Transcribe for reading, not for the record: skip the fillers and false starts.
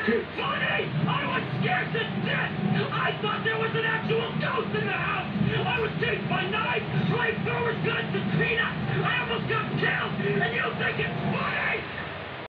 Funny! I was scared to death! I thought there was an actual ghost in the house! I was chased by knives, flamethrowers, guns,